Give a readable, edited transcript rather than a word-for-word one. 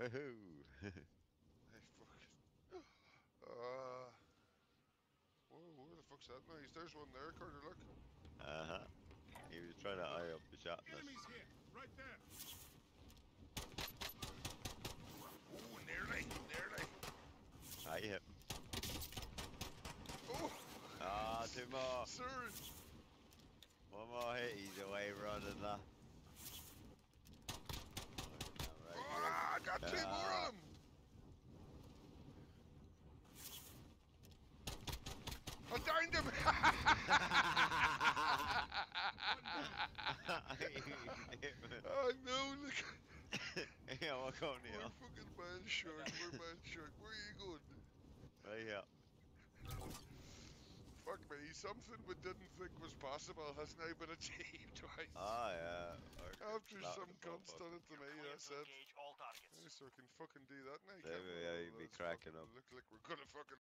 Woohoo! Hey, fuck. Whoa, where the fuck's that noise? There's one there, Carter, look. Uh-huh. He was trying to eye up the shot in us. Enemies here, right there. Oh, nearly, nearly. I hit him. Oh, Ah, two more. sir. One more hit, he's away running that. I got two more of them. I downed him. Oh no, look. Yeah, we're going We're here. fucking man short. We're man short. Where are you going? Right here. Fuck me. Something we didn't think was possible has now been achieved twice. Oh, yeah. After Slap some the cunt's done motherfucker. it to You're me, clear that's to it. engage all targets. So we can fucking do that now, There can't we? we are, Oh, you'd be let's cracking fucking up. look like we're gonna fucking